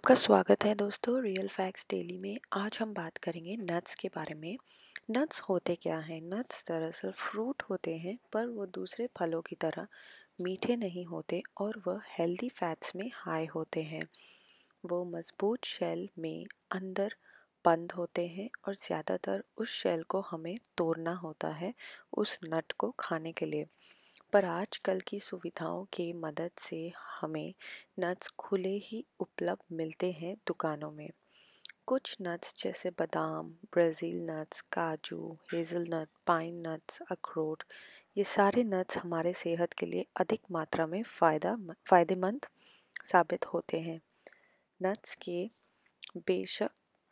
आपका स्वागत है दोस्तों रियल फैक्ट्स डेली में। आज हम बात करेंगे नट्स के बारे में। नट्स होते क्या हैं? नट्स दरअसल फ्रूट होते हैं, पर वो दूसरे फलों की तरह मीठे नहीं होते और वह हेल्दी फैट्स में हाई होते हैं। वो मजबूत शेल में अंदर बंद होते हैं और ज़्यादातर उस शेल को हमें तोड़ना होता है उस नट को खाने के लिए। पर आजकल की सुविधाओं की मदद से हमें नट्स खुले ही उपलब्ध मिलते हैं दुकानों में। कुछ नट्स जैसे बादाम, ब्राज़ील नट्स, काजू, हेज़लनट, पाइन नट्स, अखरोट, ये सारे नट्स हमारे सेहत के लिए अधिक मात्रा में फ़ायदेमंद साबित होते हैं। नट्स के बेशक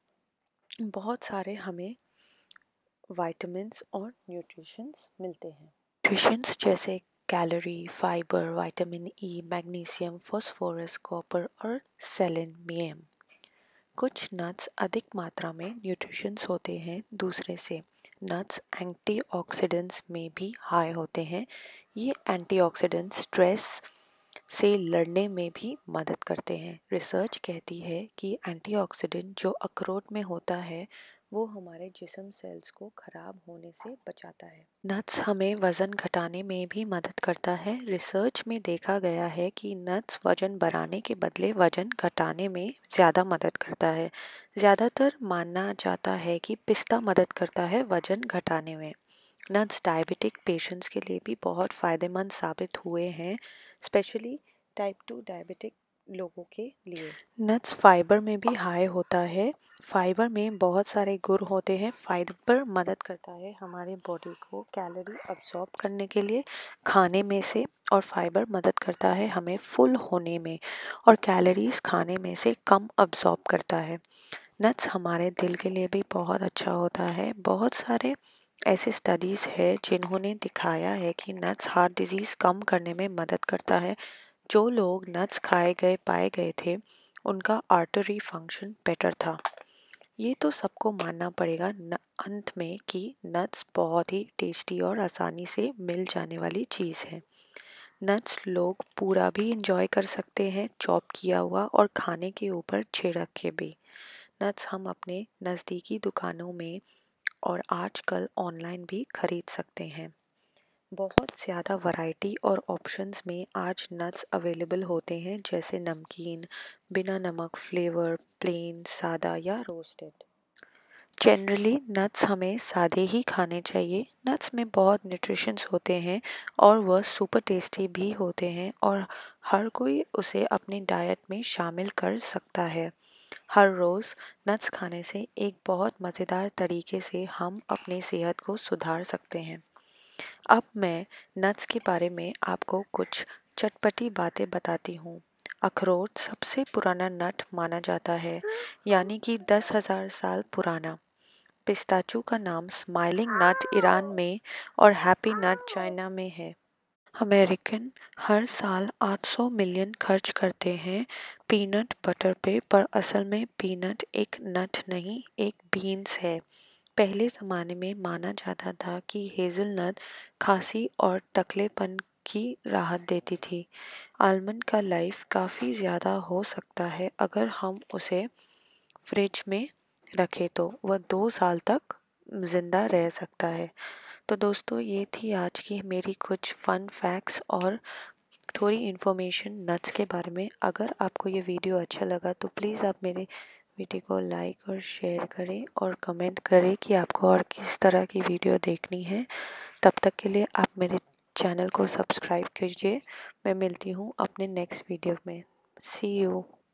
बहुत सारे हमें विटामिन्स और न्यूट्रिशंस मिलते हैं। न्यूट्रिशंस जैसे calorie, fibre, vitamin E, magnesium, phosphorus, copper और सेलेनियम। कुछ नट्स अधिक मात्रा में न्यूट्रिशंस होते हैं दूसरे से। नट्स एंटीऑक्सीडेंट्स में भी हाई होते हैं। ये एंटीऑक्सीडेंट्स स्ट्रेस से लड़ने में भी मदद करते हैं। रिसर्च कहती है कि एंटीऑक्सीडेंट जो अखरोट में होता है वो हमारे जिस्म सेल्स को खराब होने से बचाता है। नट्स हमें वज़न घटाने में भी मदद करता है। रिसर्च में देखा गया है कि नट्स वज़न बढ़ाने के बदले वज़न घटाने में ज़्यादा मदद करता है। ज़्यादातर माना जाता है कि पिस्ता मदद करता है वज़न घटाने में। नट्स डायबिटिक पेशेंट्स के लिए भी बहुत फ़ायदेमंद साबित हुए हैं, स्पेशली टाइप 2 डायबिटिक लोगों के लिए। नट्स फाइबर में भी हाई होता है। फाइबर में बहुत सारे गुण होते हैं। फाइबर मदद करता है हमारे बॉडी को कैलोरी अब्जॉर्ब करने के लिए खाने में से, और फाइबर मदद करता है हमें फुल होने में और कैलोरीज खाने में से कम अब्जॉर्ब करता है। नट्स हमारे दिल के लिए भी बहुत अच्छा होता है। बहुत सारे ऐसे स्टडीज़ है जिन्होंने दिखाया है कि नट्स हार्ट डिजीज़ कम करने में मदद करता है। जो लोग नट्स पाए गए थे उनका आर्टरी फंक्शन बेटर था। ये तो सबको मानना पड़ेगा अंत में कि नट्स बहुत ही टेस्टी और आसानी से मिल जाने वाली चीज़ है। नट्स लोग पूरा भी इंजॉय कर सकते हैं, चॉप किया हुआ और खाने के ऊपर छिड़क के भी। नट्स हम अपने नज़दीकी दुकानों में और आजकल ऑनलाइन भी खरीद सकते हैं। बहुत ज़्यादा वैरायटी और ऑप्शंस में आज नट्स अवेलेबल होते हैं, जैसे नमकीन, बिना नमक फ्लेवर, प्लेन, सादा या रोस्टेड। जनरली नट्स हमें सादे ही खाने चाहिए। नट्स में बहुत न्यूट्रिशंस होते हैं और वह सुपर टेस्टी भी होते हैं और हर कोई उसे अपनी डाइट में शामिल कर सकता है। हर रोज़ नट्स खाने से एक बहुत मज़ेदार तरीके से हम अपनी सेहत को सुधार सकते हैं। अब मैं नट्स के बारे में आपको कुछ चटपटी बातें बताती हूँ। अखरोट सबसे पुराना नट माना जाता है, यानी कि 10,000 साल पुराना। पिस्ताचू का नाम स्माइलिंग नट ईरान में और हैप्पी नट चाइना में है। अमेरिकन हर साल 800 मिलियन खर्च करते हैं पीनट बटर पे, पर असल में पीनट एक नट नहीं, एक बीन्स है। पहले ज़माने में माना जाता था कि हेज़लनट खांसी और टकलेपन की राहत देती थी। आलमंड का लाइफ काफ़ी ज़्यादा हो सकता है अगर हम उसे फ्रिज में रखें तो वह 2 साल तक ज़िंदा रह सकता है। तो दोस्तों, ये थी आज की मेरी कुछ फ़न फैक्ट्स और थोड़ी इन्फॉर्मेशन नट्स के बारे में। अगर आपको ये वीडियो अच्छा लगा तो प्लीज़ आप मेरे वीडियो को लाइक और शेयर करें और कमेंट करें कि आपको और किस तरह की वीडियो देखनी है। तब तक के लिए आप मेरे चैनल को सब्सक्राइब कीजिए। मैं मिलती हूँ अपने नेक्स्ट वीडियो में। See you.